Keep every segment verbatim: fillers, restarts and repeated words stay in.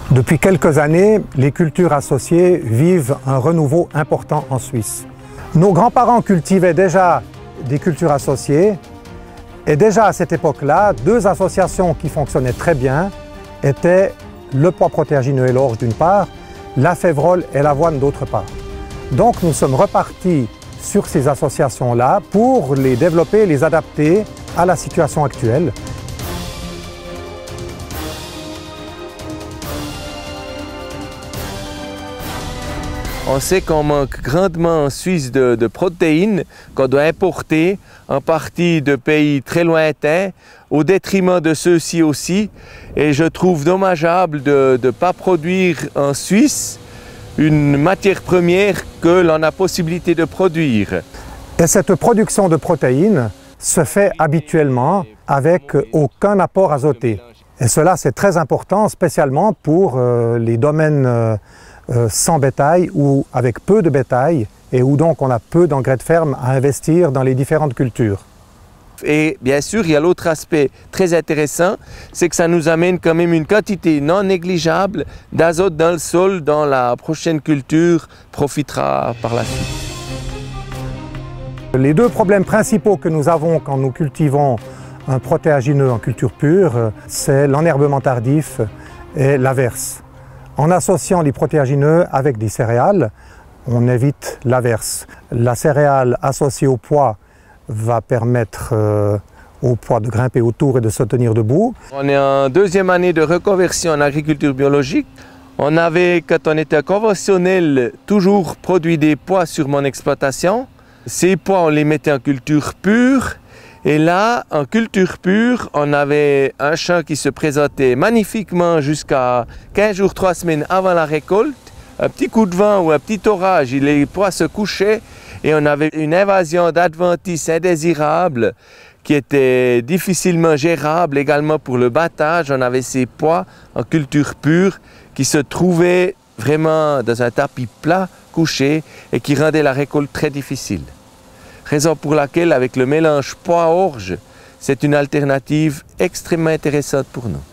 Depuis quelques années, les cultures associées vivent un renouveau important en Suisse. Nos grands-parents cultivaient déjà des cultures associées et déjà à cette époque-là, deux associations qui fonctionnaient très bien étaient le pois protéagineux et l'orge d'une part, la févrole et l'avoine d'autre part. Donc nous sommes repartis sur ces associations-là pour les développer, les adapter à la situation actuelle. On sait qu'on manque grandement en Suisse de, de protéines qu'on doit importer en partie de pays très lointains au détriment de ceux-ci aussi. Et je trouve dommageable de ne pas produire en Suisse une matière première que l'on a possibilité de produire. Et cette production de protéines se fait habituellement avec aucun apport azoté. Et cela c'est très important, spécialement pour euh, les domaines euh, Euh, sans bétail ou avec peu de bétail et où donc on a peu d'engrais de ferme à investir dans les différentes cultures. Et bien sûr, il y a l'autre aspect très intéressant, c'est que ça nous amène quand même une quantité non négligeable d'azote dans le sol dont la prochaine culture profitera par la suite. Les deux problèmes principaux que nous avons quand nous cultivons un protéagineux en culture pure, c'est l'enherbement tardif et l'averse. En associant les protéagineux avec des céréales, on évite l'averse. La céréale associée au pois va permettre euh, au pois de grimper autour et de se tenir debout. On est en deuxième année de reconversion en agriculture biologique. On avait, quand on était conventionnel, toujours produit des pois sur mon exploitation. Ces pois, on les mettait en culture pure. Et là, en culture pure, on avait un champ qui se présentait magnifiquement jusqu'à quinze jours, trois semaines avant la récolte. Un petit coup de vent ou un petit orage, les pois se couchaient et on avait une invasion d'adventices indésirables qui était difficilement gérable également pour le battage. On avait ces pois en culture pure qui se trouvaient vraiment dans un tapis plat, couché, et qui rendaient la récolte très difficile. Raison pour laquelle, avec le mélange pois-orge, c'est une alternative extrêmement intéressante pour nous.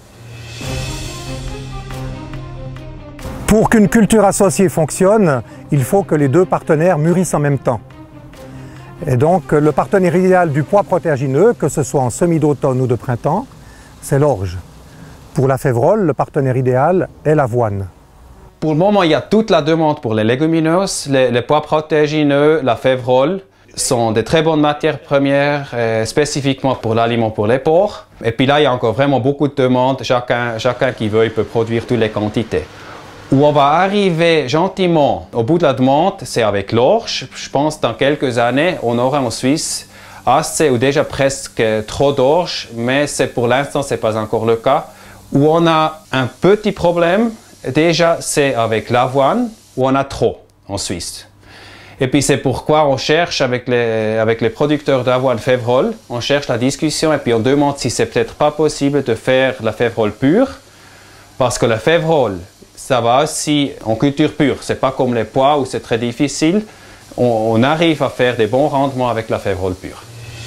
Pour qu'une culture associée fonctionne, il faut que les deux partenaires mûrissent en même temps. Et donc, le partenaire idéal du pois protéagineux, que ce soit en semis d'automne ou de printemps, c'est l'orge. Pour la févrole, le partenaire idéal est l'avoine. Pour le moment, il y a toute la demande pour les légumineuses, les, les pois protéagineux, la févrole sont de très bonnes matières premières, euh, spécifiquement pour l'aliment pour les porcs. Et puis là, il y a encore vraiment beaucoup de demandes. Chacun, chacun qui veut, il peut produire toutes les quantités. Où on va arriver gentiment au bout de la demande, c'est avec l'orge. Je pense que dans quelques années, on aura en Suisse assez ou déjà presque trop d'orge, mais pour l'instant, ce n'est pas encore le cas. Où on a un petit problème, déjà, c'est avec l'avoine, où on a trop en Suisse. Et puis c'est pourquoi on cherche avec les, avec les producteurs d'avoine févrole, on cherche la discussion et puis on demande si c'est peut-être pas possible de faire la févrole pure. Parce que la févrole, ça va aussi en culture pure, c'est pas comme les pois où c'est très difficile. On, on arrive à faire des bons rendements avec la févrole pure.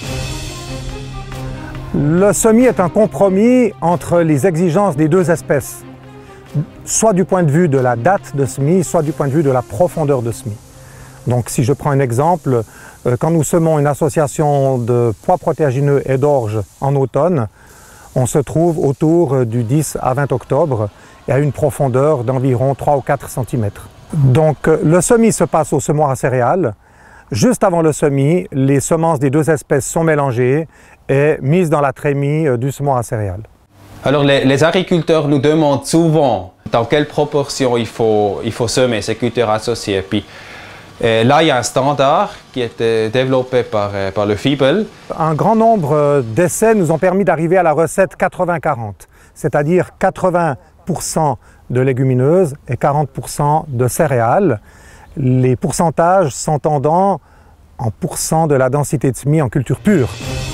Le semis est un compromis entre les exigences des deux espèces, soit du point de vue de la date de semis, soit du point de vue de la profondeur de semis. Donc si je prends un exemple, quand nous semons une association de pois protéagineux et d'orge en automne, on se trouve autour du dix à vingt octobre et à une profondeur d'environ trois ou quatre centimètres. Donc le semis se passe au semoir à céréales. Juste avant le semis, les semences des deux espèces sont mélangées et mises dans la trémie du semoir à céréales. Alors les, les agriculteurs nous demandent souvent dans quelle proportion il faut, il faut semer ces cultures associées. Puis, et là, il y a un standard qui a été développé par, par le F I B L. Un grand nombre d'essais nous ont permis d'arriver à la recette quatre-vingts quarante, c'est-à-dire quatre-vingts pour cent de légumineuses et quarante pour cent de céréales. Les pourcentages s'entendant en pourcent de la densité de semis en culture pure.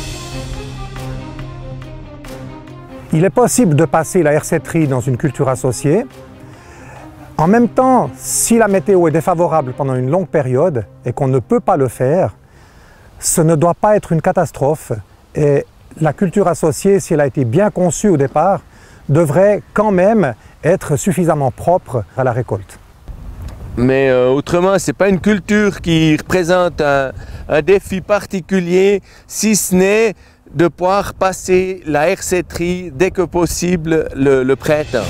Il est possible de passer la herséterie dans une culture associée. En même temps, si la météo est défavorable pendant une longue période et qu'on ne peut pas le faire, ce ne doit pas être une catastrophe. Et la culture associée, si elle a été bien conçue au départ, devrait quand même être suffisamment propre à la récolte. Mais euh, autrement, ce n'est pas une culture qui représente un, un défi particulier, si ce n'est de pouvoir passer la hersetterie dès que possible le, le printemps.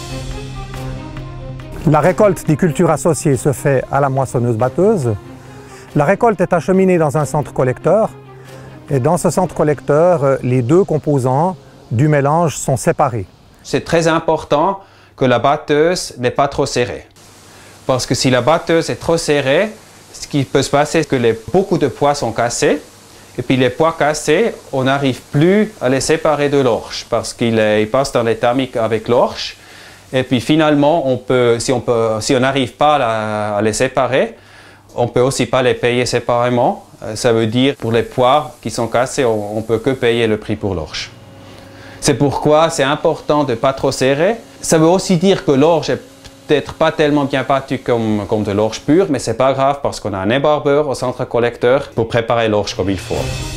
La récolte des cultures associées se fait à la moissonneuse-batteuse. La récolte est acheminée dans un centre collecteur et dans ce centre collecteur, les deux composants du mélange sont séparés. C'est très important que la batteuse n'est pas trop serrée. Parce que si la batteuse est trop serrée, ce qui peut se passer, c'est que les, beaucoup de pois sont cassés. Et puis les pois cassés, on n'arrive plus à les séparer de l'orge parce qu'ils ils passent dans les tamiques avec l'orge. Et puis finalement, on peut, si on peut, si on n'arrive pas à, la, à les séparer, on ne peut aussi pas les payer séparément. Ça veut dire pour les pois qui sont cassés, on ne peut que payer le prix pour l'orge. C'est pourquoi c'est important de ne pas trop serrer. Ça veut aussi dire que l'orge est peut-être pas tellement bien battue comme, comme de l'orge pure, mais c'est pas grave parce qu'on a un ébarbeur au centre collecteur pour préparer l'orge comme il faut.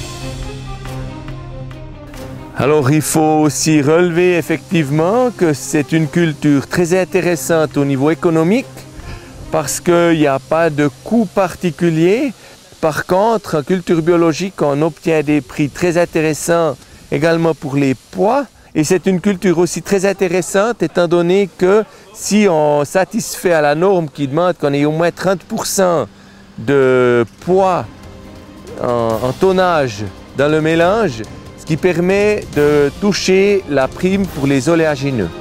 Alors il faut aussi relever effectivement que c'est une culture très intéressante au niveau économique parce qu'il n'y a pas de coût particulier. Par contre, en culture biologique, on obtient des prix très intéressants également pour les pois. Et c'est une culture aussi très intéressante étant donné que si on satisfait à la norme qui demande qu'on ait au moins trente pour cent de pois en, en tonnage dans le mélange, ce qui permet de toucher la prime pour les oléagineux.